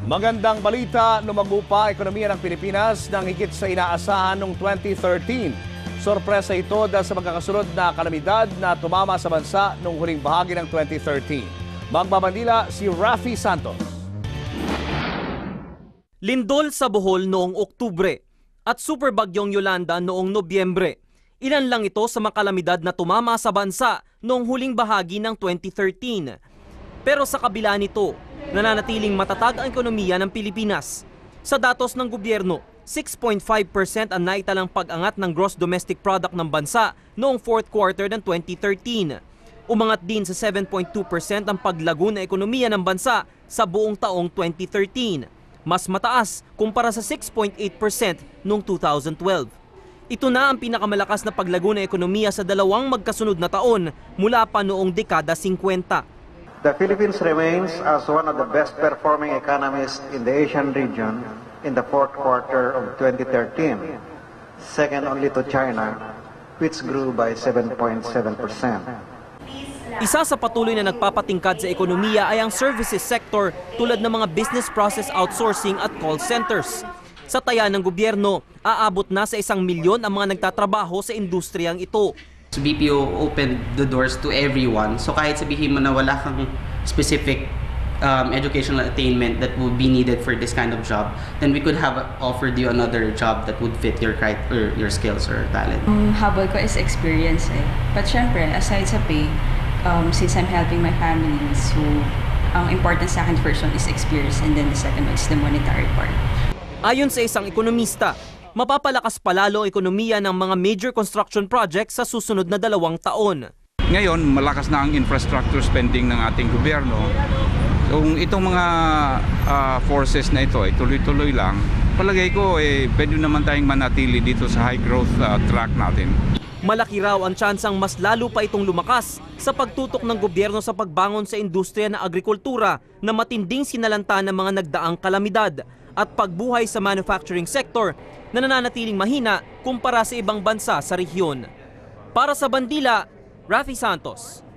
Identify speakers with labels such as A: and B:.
A: Magandang balita, lumago pa ekonomiya ng Pilipinas nang higit sa inaasahan noong 2013. Sorpresa ito dahil sa magkakasunod na kalamidad na tumama sa bansa noong huling bahagi ng 2013. Magbabandila si Rafi Santos.
B: Lindol sa Bohol noong Oktubre at superbagyong Yolanda noong Nobyembre. Ilan lang ito sa mga kalamidad na tumama sa bansa noong huling bahagi ng 2013. Pero sa kabila nito, nananatiling matatag ang ekonomiya ng Pilipinas. Sa datos ng gobyerno, 6.5% ang naitalang pag-angat ng gross domestic product ng bansa noong fourth quarter ng 2013. Umangat din sa 7.2% ang paglago ng ekonomiya ng bansa sa buong taong 2013. Mas mataas kumpara sa 6.8% noong 2012. Ito na ang pinakamalakas na paglago ng ekonomiya sa dalawang magkasunod na taon mula pa noong dekada 50.
C: The Philippines remains as one of the best performing economies in the Asian region in the fourth quarter of 2013, second only to China, which grew by 7.7%.
B: Isa sa patuloy na nagpapatingkad sa ekonomiya ay ang services sector tulad ng mga business process outsourcing at call centers. Sa taya ng gobyerno, aabot na sa 1 milyon ang mga nagtatrabaho sa industriyang ito.
D: BPO opened the doors to everyone. So kahit sabihin mo na wala kang specific educational attainment that would be needed for this kind of job, then we could have offered you another job that would fit your skills or talent.
E: Habol ko is experience eh. But syempre, aside sa pay, since I'm helping my family, so ang important sa akin first one is experience and then the second one is the monetary part.
B: Ayon sa isang ekonomista, mapapalakas palalo ang ekonomiya ng mga major construction projects sa susunod na 2 taon.
F: Ngayon, malakas na ang infrastructure spending ng ating gobyerno. Kung itong mga forces na ito ay tuloy-tuloy lang, palagay ko pwede naman tayong manatili dito sa high growth track natin.
B: Malaki raw ang tsansang mas lalo pa itong lumakas sa pagtutok ng gobyerno sa pagbangon sa industriya ng agrikultura na matinding sinalanta ng mga nagdaang kalamidad at pagbuhay sa manufacturing sector na nananatiling mahina kumpara sa ibang bansa sa rehiyon. Para sa Bandila, Rafi Santos.